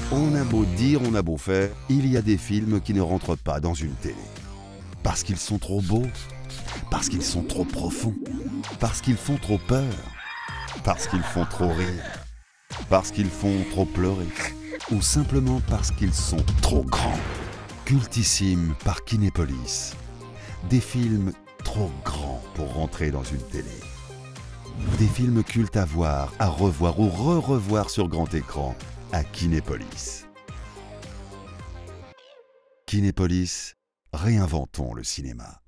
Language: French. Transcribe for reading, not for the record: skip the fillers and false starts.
On a beau dire, on a beau faire, il y a des films qui ne rentrent pas dans une télé. Parce qu'ils sont trop beaux, parce qu'ils sont trop profonds, parce qu'ils font trop peur, parce qu'ils font trop rire, parce qu'ils font trop pleurer, ou simplement parce qu'ils sont trop grands. Cultissime par Kinépolis. Des films trop grands pour rentrer dans une télé. Des films cultes à voir, à revoir ou re-revoir sur grand écran à Kinépolis. Kinépolis, réinventons le cinéma.